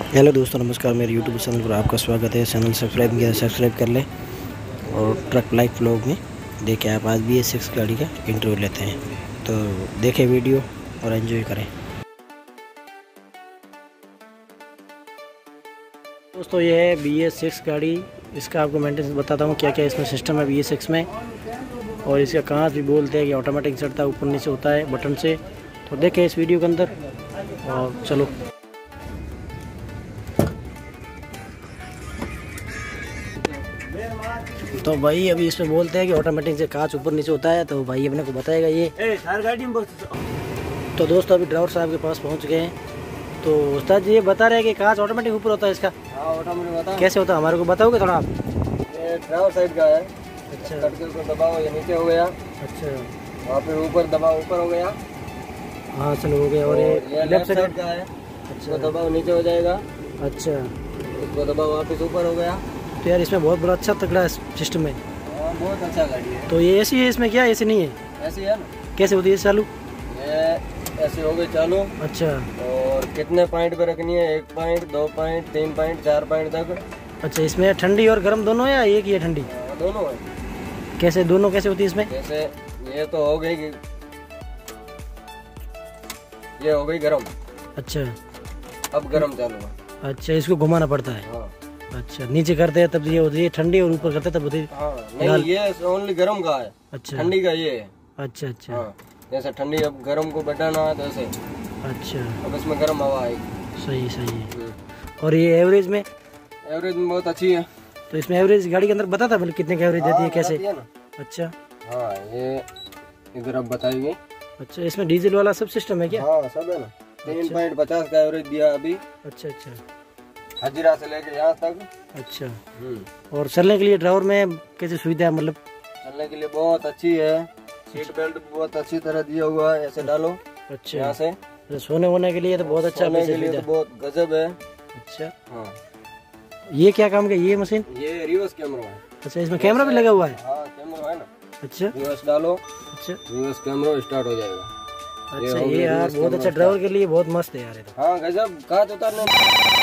Hello दोस्तों, नमस्कार। मेरे यूट्यूब चैनल पर आपका स्वागत है। चैनल सब्सक्राइब किया सब्सक्राइब कर लें और ट्रक लाइफ व्लॉग में देखिए आप आज BS6 गाड़ी का इंटरव्यू लेते हैं, तो देखें वीडियो और एंजॉय करें। दोस्तों ये है BS6 गाड़ी। इसका आपको मेंटेनेंस बताता हूँ क्या क्या इसमें सिस्टम है BS6 में। और इसका कांच भी बोलते हैं कि ऑटोमेटिक चढ़ता है, ऊपर नीचे होता है बटन से। तो देखें इस वीडियो के अंदर और चलो। तो भाई अभी इसमें बोलते हैं कि ऑटोमेटिक से कांच ऊपर नीचे होता है, तो भाई अपने को बताएगा ये। तो दोस्तों अभी ड्राइवर साहब के पास पहुंच गए हैं। तो उस्ताद जी ये बता रहे हैं कि कांच ऑटोमेटिक ऊपर होता है इसका। हाँ ऑटोमेटिक होता है। कैसे होता है हमारे को बताओगे थोड़ा आप? ये ड्राइवर साइड का है। अच्छा, लटके को दबाओ, ये नीचे हो गया। अच्छा, वहाँ पे ऊपर दबाओ, ऊपर हो गया। हाँ चलो हो गया। और ये लेफ्ट साइड का है। अच्छा, दबाओ नीचे हो जाएगा। अच्छा, उसको दबाओ वापस ऊपर हो गया। तो यार इसमें बहुत बड़ा अच्छा तगड़ा सिस्टम है। हाँ बहुत अच्छा गाड़ी है। तो ये ऐसी है, इसमें क्या ऐसी नहीं है? ऐसी है ना। कैसे होती है चालू? ये ऐसे हो गई चालू। अच्छा, और कितने पॉइंट पे रखनी है? 1 पॉइंट, 2 पॉइंट, 3 पॉइंट, 4 पॉइंट तक। अच्छा, इसमें ठंडी और गर्म दोनों है या एक ही है ठंडी? दोनों है। कैसे दोनों कैसे होती है इसमें? जैसे ये तो हो गई, ये हो गई गर्म। अच्छा, अब गर्म चालू है। अच्छा, इसको घुमाना पड़ता है। हाँ। अच्छा, नीचे करते हैं तब ये होती है ठंडी और ऊपर करते हैं तब होती है। हाँ, नहीं ये ओनली गर्म का है। अच्छा, ठंडी का ये है। अच्छा अच्छा। हाँ, जैसे ठंडी अब गर्म को बढ़ाना है तो ऐसे। अच्छा, अब इसमें गर्म हवा आएगी। सही सही है। और ये एवरेज में? एवरेज में बहुत अच्छी है। तो इसमें एवरेज गाड़ी के अंदर बताता है कितने का एवरेज देती है कैसे? अच्छा हाँ, ये इधर अब बताइए। अच्छा, इसमें डीजल वाला सब सिस्टम है क्या? हाँ सब है ना। 3.50 का एवरेज दिया अभी। अच्छा अच्छा, हजीरा से लेके यहाँ तक। अच्छा, और चलने के लिए ड्राइवर में कैसी सुविधा है? मतलब चलने के लिए बहुत अच्छी है। सीट बेल्ट बहुत अच्छी तरह दिया हुआ है, ऐसे डालो। अच्छा, यहाँ से सोने वोने के लिए तो बहुत अच्छा, सोने के लिए तो बहुत गजब है। अच्छा हाँ। ये क्या काम का ये मशीन? ये रिवर्स कैमरा है। अच्छा, इसमें कैमरा भी लगा हुआ है? हाँ कैमरा है ना। अच्छा, रिवर्स डालो। अच्छा, रिवर्स कैमरा स्टार्ट हो जाएगा। अच्छा, ये यार बहुत अच्छा, ड्राइवर के लिए बहुत मस्त है यार। हाँ गजब, कांच उतारने।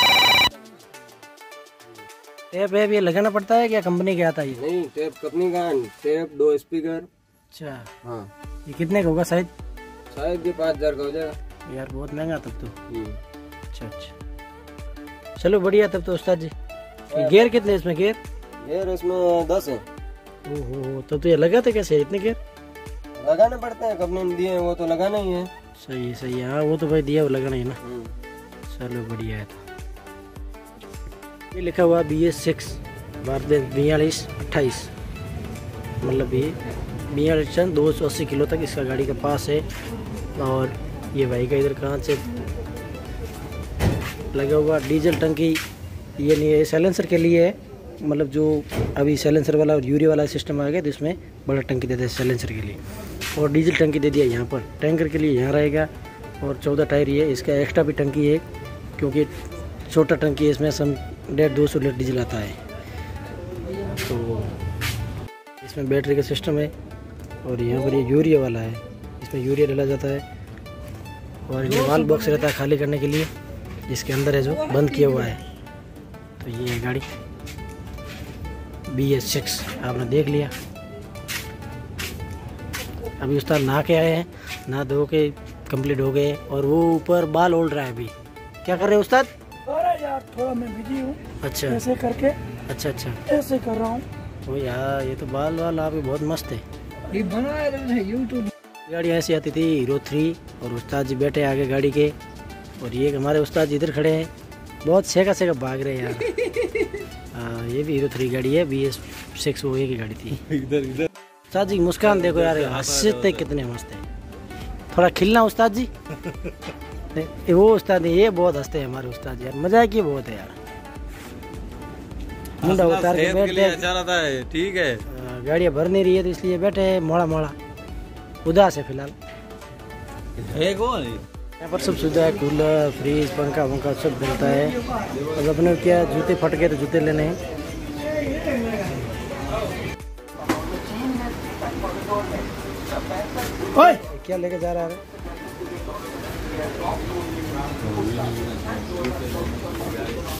टेप है ये लगाना पड़ता है क्या? कंपनी का आता है ये? नहीं, टेप कंपनी का है। Tape 2 speaker. अच्छा हाँ। ये कितने का होगा शायद? शायद ये 5000 का हो जाएगा। यार बहुत महंगा तब तो। अच्छा अच्छा, चलो बढ़िया तब तो उस्ताद जी। गियर कितने इसमें? गियर इसमें 10 है। ओहो, तो ये लगाते कैसे इतने गियर? लगाने पड़ते हैं, कंपनी ने दिए हैं वो तो लगाना ही है। सही सही है। हाँ वो तो भाई दिया वो लगाना ही ना। चलो बढ़िया है। तो ये लिखा हुआ BS6 4228, मतलब ये 42 टन 280 किलो तक इसका गाड़ी का पास है। और ये भाई का इधर कहाँ से लगा हुआ डीजल टंकी, ये नहीं है, साइलेंसर के लिए है। मतलब जो अभी साइलेंसर वाला और यूरिया वाला सिस्टम आ गया तो इसमें बड़ा टंकी देते हैं साइलेंसर के लिए। और डीजल टंकी दे दिया यहाँ पर, टैंकर के लिए यहाँ रहेगा। और 14 टायर ये, इसका एक्स्ट्रा भी टंकी है क्योंकि छोटा टंकी है, इसमें सम 150-200 लीटर डीजल आता है। तो इसमें बैटरी का सिस्टम है। और यहाँ पर ये यूरिया वाला है, इसमें यूरिया डाला जाता है। और ये वाल बॉक्स रहता है खाली करने के लिए, इसके अंदर है जो बंद किया हुआ है। तो ये है गाड़ी BS6 आपने देख लिया। अभी उस्ताद नहा के आए हैं, नहा धो के कंप्लीट हो गए। और वो ऊपर बाल ओढ़ रहा है। अभी क्या कर रहे हैं उस्ताद? अरे यार थोड़ा मैं बिजी हूँ। अच्छा, ऐसे करके। अच्छा अच्छा, ऐसे कर रहा हूँ। ओ यार ये तो बाल वाल आपके बहुत मस्त है। ये बनाया है यूट्यूब। गाड़ी ऐसी आती थी हीरो 3 और उस्ताद जी बैठे आगे गाड़ी के। और ये हमारे उस्ताद जी इधर खड़े हैं, बहुत सेका सेका भाग रहे हैं यार। ये भी हीरो 3 गाड़ी है, BS6 वो एक ही गाड़ी थी। इधर उस्ताद जी मुस्कान देखो यार, हंसते कितने मस्त है। थोड़ा खिलना उस्ताद जी। वो उस्ताद ये बहुत हंसते हैं हमारे उस्ताद यार, मजाक ही बहुत है यार। मुंडा उतार के बैठे, ठीक है। गाड़ियाँ भर नहीं रही है तो इसलिए बैठे हैं मोड़ा मोड़ा, उदास है फिलहाल। यहाँ पर सब सुविधा है, कूलर, फ्रिज, पंखा वंखा सब मिलता है। अब अपने क्या जूते फट गए तो जूते लेने हैं। ओए क्या लेके जा रहा है?